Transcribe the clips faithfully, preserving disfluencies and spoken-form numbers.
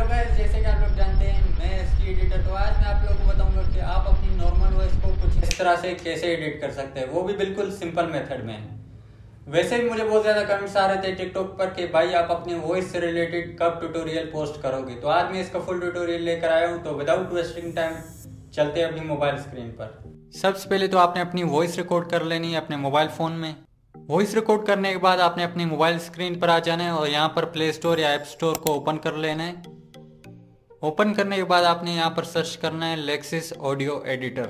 Guys, जैसे कि आप लोग जानते हैं मैं एसडी एडिटर। तो आज मैं आप लोगों को बताऊंगा कि आप अपनी नॉर्मल वॉइस को कुछ इस तरह से कैसे एडिट कर सकते हैं, वो भी बिल्कुल सिंपल मेथड में। वैसे भी मुझे बहुत ज़्यादा कमेंट्स आ रहे थे टिकटॉक पर कि भाई आप अपनी वॉइस से रिलेटेड कब ट्यूटोरियल पोस्ट करोगे। तो आज मैं इसका फुल ट्यूटोरियल लेकर आया हूँ। तो विदाउट वेस्टिंग टाइम चलते हैं अपनी मोबाइल स्क्रीन पर। सबसे पहले तो आपने अपनी वॉइस रिकॉर्ड कर लेनी है अपने मोबाइल फ़ोन में। वॉइस रिकॉर्ड करने के बाद आपने अपनी मोबाइल स्क्रीन पर आ जाना है और यहाँ पर प्ले स्टोर या ऐप स्टोर को ओपन कर लेना है। ओपन करने के बाद आपने यहाँ पर सर्च करना है लेक्सिस ऑडियो एडिटर।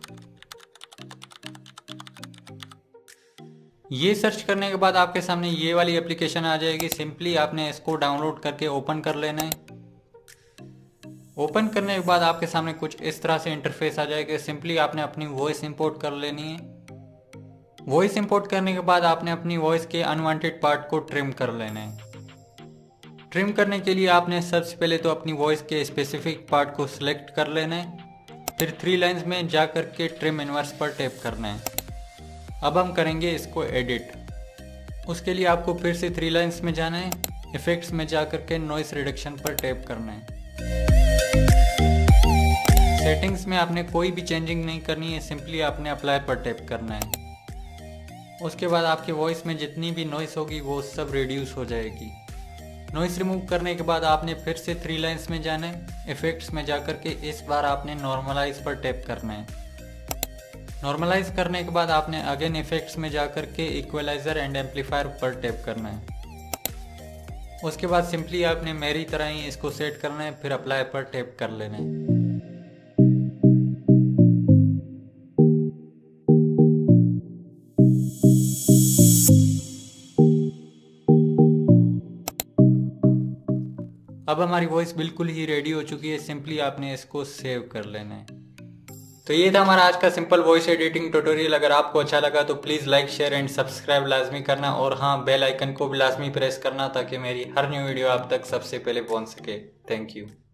ये सर्च करने के बाद आपके सामने ये वाली एप्लीकेशन आ जाएगी। सिंपली आपने इसको डाउनलोड करके ओपन कर लेना है। ओपन करने के बाद आपके सामने कुछ इस तरह से इंटरफेस आ जाएगा। सिंपली आपने अपनी वॉइस इंपोर्ट कर लेनी है। वॉइस इंपोर्ट करने के बाद आपने अपनी वॉइस के अनवांटेड पार्ट को ट्रिम कर लेना है। ट्रिम करने के लिए आपने सबसे पहले तो अपनी वॉइस के स्पेसिफिक पार्ट को सिलेक्ट कर लेना है। फिर थ्री लाइंस में जा कर के ट्रिम इनवर्स पर टैप करना है। अब हम करेंगे इसको एडिट। उसके लिए आपको फिर से थ्री लाइंस में जाना है। इफेक्ट्स में जा कर के नॉइस रिडक्शन पर टैप करना है। सेटिंग्स में आपने कोई भी चेंजिंग नहीं करनी है, सिंपली आपने अप्लाई पर टैप करना है। उसके बाद आपकी वॉइस में जितनी भी नॉइस होगी वो सब रिड्यूस हो जाएगी। नॉइस रिमूव करने के बाद आपने फिर से थ्री लाइंस में जाना है। इफेक्ट्स में जाकर के इस बार आपने नॉर्मलाइज पर टैप करना है। नॉर्मलाइज करने के बाद आपने अगेन इफेक्ट्स में जाकर के इक्वलाइजर एंड एम्पलीफायर पर टैप करना है। उसके बाद सिंपली आपने मेरी तरह ही इसको सेट करना है, फिर अप्लाई पर टैप कर लेना है। अब हमारी वॉइस बिल्कुल ही रेडी हो चुकी है। सिंपली आपने इसको सेव कर लेना है। तो ये था हमारा आज का सिंपल वॉइस एडिटिंग ट्यूटोरियल। अगर आपको अच्छा लगा तो please like share and subscribe लाजमी करना, और हाँ, बेल आइकन को भी लाजमी प्रेस करना ताकि मेरी हर न्यू वीडियो आप तक सबसे पहले पहुंच सके। Thank you.